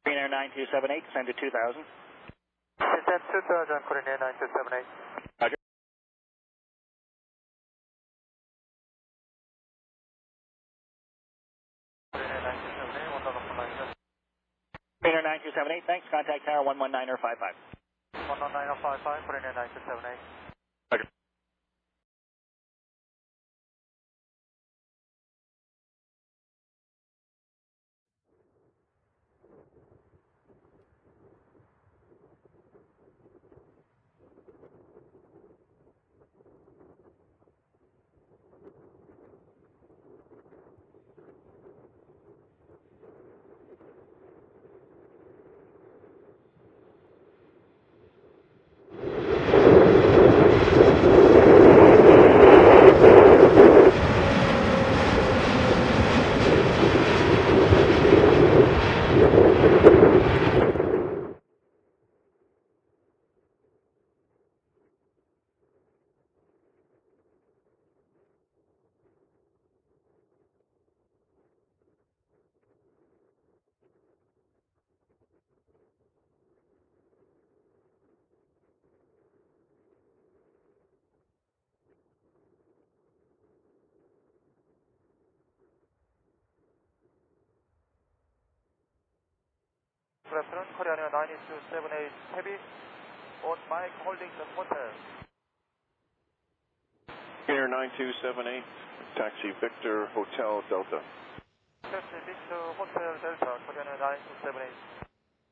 Green Air 9278, send to 2000. Descend 2000, Korean Air 9278. Roger. Korean Air 9278, 1049. Green Air 9278, thanks. Contact tower 119.55. 119.55, Korean Air 9278. Roger. Good afternoon, Korean Air 9278 Heavy on Mike holding the hotel. Green Air 9278, taxi Victor Hotel Delta. Taxi Victor Hotel Delta, Korean Air 9278.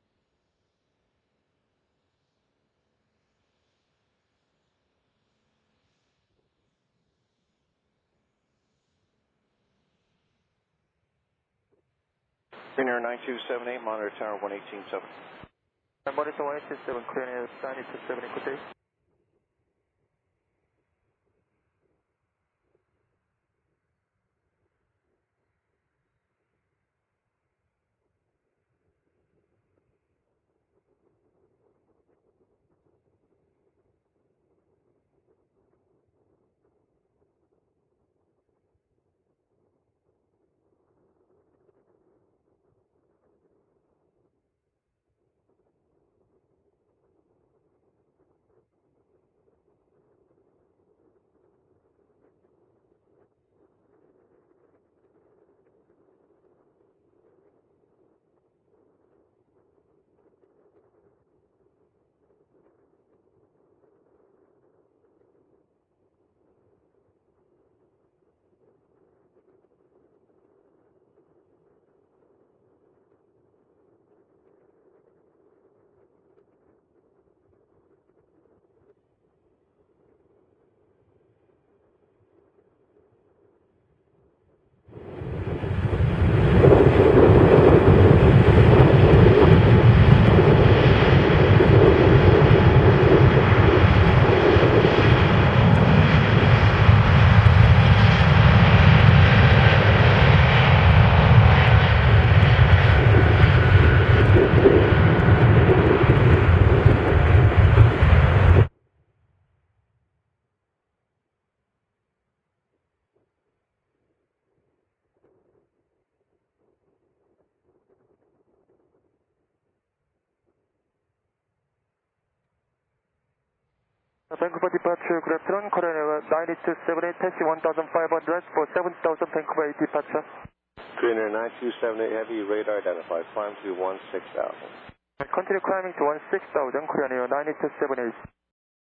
Green Air 9278, monitor tower 1187. Monitor 187, Korean Air 9278, good day. Vancouver departure, good afternoon, Korean Air 9278, taxi 1500 for 7000 Vancouver departure. Green Air 9278 Heavy, radar identified, climb to 16,000. Continue climbing to 16,000, Korean Air 9278.